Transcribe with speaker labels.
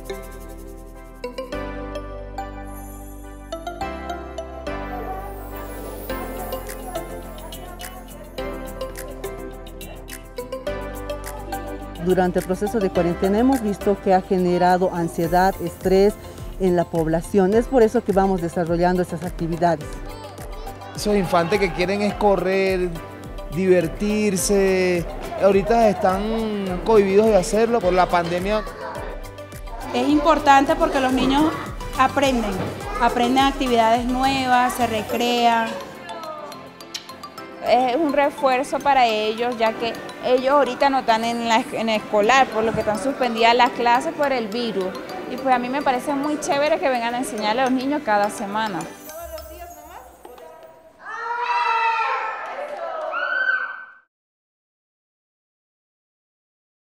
Speaker 1: Durante el proceso de cuarentena hemos visto que ha generado ansiedad, estrés en la población. Es por eso que vamos desarrollando estas actividades.
Speaker 2: Esos infantes que quieren es correr, divertirse, ahorita están cohibidos de hacerlo por la pandemia.
Speaker 3: Es importante porque los niños aprenden actividades nuevas, se recrean.
Speaker 4: Es un refuerzo para ellos, ya que ellos ahorita no están en el escolar, por lo que están suspendidas las clases por el virus. Y pues a mí me parece muy chévere que vengan a enseñarle a los niños cada semana.